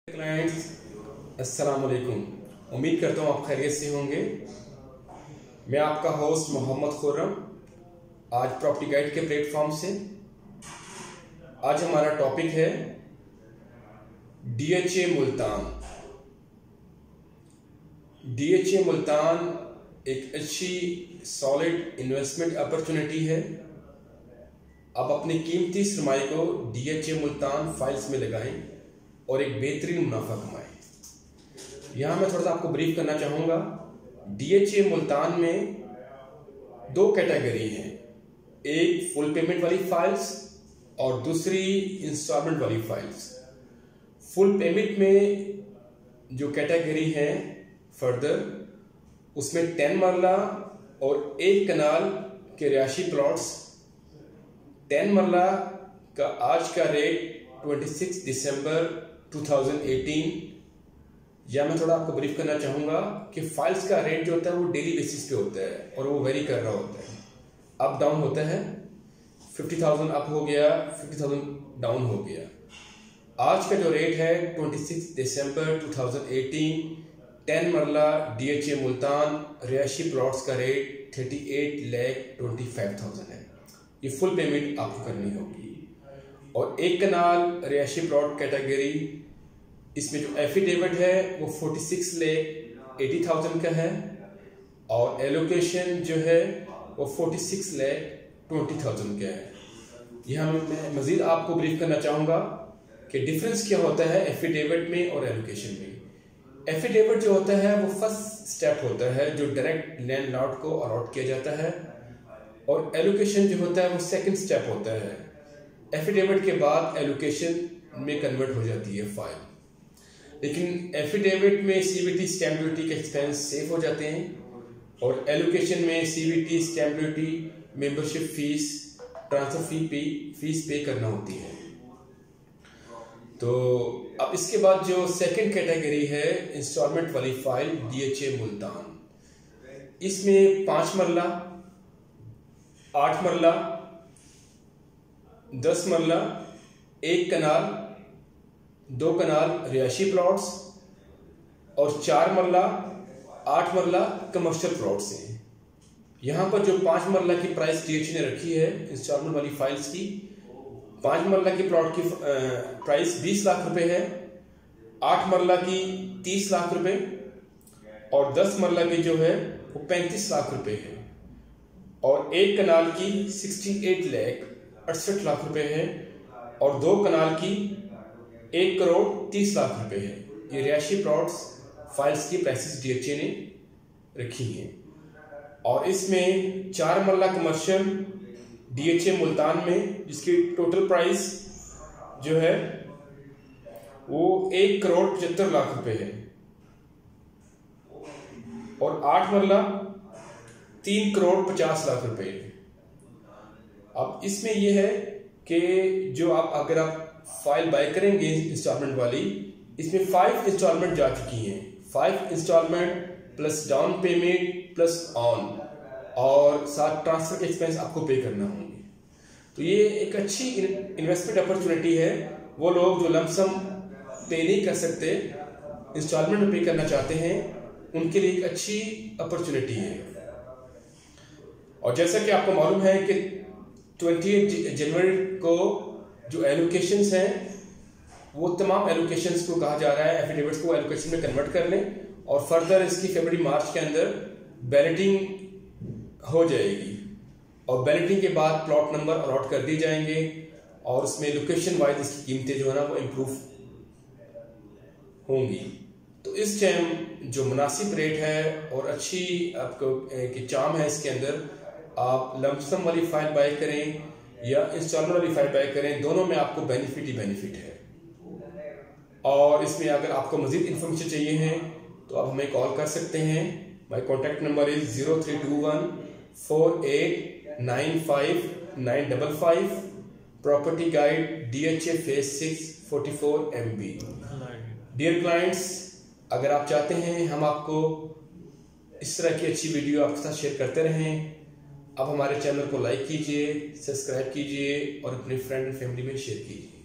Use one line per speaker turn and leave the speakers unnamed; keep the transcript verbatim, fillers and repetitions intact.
Clients अस्सलाम वालेकुम। उम्मीद करता हूँ आप खैरियत से होंगे। मैं आपका होस्ट मोहम्मद खुर्रम, आज प्रॉपर्टी गाइड के प्लेटफॉर्म से। आज हमारा टॉपिक है डीएचए मुल्तान। डीएचए मुल्तान एक अच्छी सॉलिड इन्वेस्टमेंट अपॉर्चुनिटी है। आप अपनी कीमती सरमाए को डीएचए मुल्तान फाइल्स में लगाएं और एक बेहतरीन मुनाफा कमाएं। यहाँ मैं थोड़ा सा आपको ब्रीफ करना चाहूँगा। डीएचए मुल्तान में दो कैटेगरी हैं, एक फुल पेमेंट वाली फाइल्स और दूसरी इंस्टॉलमेंट वाली फाइल्स। फुल पेमेंट में जो कैटेगरी है फर्दर, उसमें टेन मरला और एक कनाल के रिहायशी प्लॉट्स। टेन मरला का आज का रेट छब्बीस दिसंबर दो हज़ार अठारह। या मैं थोड़ा आपको ब्रीफ करना चाहूँगा कि फाइल्स का रेट जो होता है वो डेली बेसिस पे होता है और वो वेरी कर रहा होता है, अप डाउन होता है। पचास हज़ार अप हो गया, पचास हज़ार डाउन हो गया। आज का जो रेट है छब्बीस दिसंबर दो हज़ार अठारह, टेन मरला डीएचए मुल्तान रिहायशी प्लॉट्स का रेट अड़तीस लाख पच्चीस हज़ार है। ये फुल पेमेंट आपको करनी होगी। और एक कनाल रिहायशी प्लॉट कैटेगरी, इसमें जो एफिडेविट है वो छियालीस लाख अस्सी हज़ार का है और एलोकेशन जो है वो छियालीस लाख बीस हज़ार का है। यहाँ मैं मजीद आपको ब्रीफ करना चाहूँगा कि डिफरेंस क्या होता है एफिडेविट में और एलोकेशन में। एफिडेविट जो होता है वो फर्स्ट स्टेप होता है जो डायरेक्ट लैंडलॉर्ड को अलॉट किया जाता है, और एलोकेशन जो होता है वो सेकंड स्टेप होता है। एफिडेविट के बाद एलोकेशन में कन्वर्ट हो जाती है फाइल, लेकिन एफिडेविट में सीवीटी स्टैम्प ड्यूटी के एक्सपेंस सेव हो जाते हैं और एलोकेशन में CVT stamp duty, membership fees, transfer fee पे फीस पे करना होती है। तो अब इसके बाद जो सेकंड कैटेगरी है इंस्टॉलमेंट वाली फाइल डीएचए मुल्तान, इसमें पांच मरला, आठ मरला, दस मरला, एक कनाल, दो कनाल रिहायशी प्लॉट्स और चार मरला, आठ मरला कमर्शियल प्लॉट्स हैं। यहाँ पर जो पांच मरला की प्राइस डीएचए ने रखी है इंस्टॉलमेंट वाली फाइल्स की, पांच मरला की प्लॉट की प्राइस बीस लाख रुपए है, आठ मरला की तीस लाख रुपए और दस मरला की जो है वो पैंतीस लाख रुपए है, और एक कनाल की अड़सठ लाख अड़सठ लाख रुपए है और दो कनाल की एक करोड़ तीस लाख रुपए है। ये रिहायशी प्लॉट्स फाइल्स की प्राइसेस डीएचए ने रखी हैं। और इसमें चार मरला कमर्शियल डीएचए मुल्तान में, जिसकी टोटल प्राइस जो है वो एक करोड़ पचहत्तर लाख रुपए है, और आठ मरला तीन करोड़ पचास लाख रुपए है। अब इसमें यह है कि जो आप अगर आप फाइल बाय करेंगे इंस्टॉलमेंट वाली, इसमें फाइव इंस्टॉलमेंट जा चुकी हैं। Five installment plus down payment plus on, और साथ ट्रांसफर के एक्सपेंस आपको पे करना होंगे। तो ये एक अच्छी इन्वेस्टमेंट अपॉर्चुनिटी है। वो लोग जो लमसम पे नहीं कर सकते, इंस्टॉलमेंट में पे करना चाहते हैं, उनके लिए एक अच्छी अपॉर्चुनिटी है। और जैसा कि आपको मालूम है कि बीस जनवरी को जो एलोकेशंस हैं वो तमाम एलोकेशंस को कहा जा रहा है एफिडेविट्स को एलोकेशन में कन्वर्ट कर लें, और फर्दर इसकी फरवरी मार्च के अंदर बैलेटिंग हो जाएगी, और बैलेटिंग के बाद प्लॉट नंबर अलॉट कर दिए जाएंगे, और उसमें लोकेशन वाइज इसकी कीमतें जो है ना वो इम्प्रूव होंगी। तो इस टाइम जो मुनासिब रेट है और अच्छी आपको की चाम है इसके अंदर, आप लमसम वाली फाइल बाय करें या इंस्टॉलमेंट वाली फाइल बाय करें, दोनों में आपको बेनिफिट ही बेनिफिट है। और इसमें अगर आपको मजीद इन्फॉर्मेशन चाहिए है तो आप हमें कॉल कर सकते हैं। My contact number is zero three two one four eight nine five nine double five. Property guide DHA phase six forty four M B. Dear clients, अगर आप चाहते हैं हम आपको इस तरह की अच्छी वीडियो आपके साथ शेयर करते रहें, आप हमारे चैनल को लाइक कीजिए, सब्सक्राइब कीजिए और अपने फ्रेंड एंड फैमिली में शेयर कीजिए।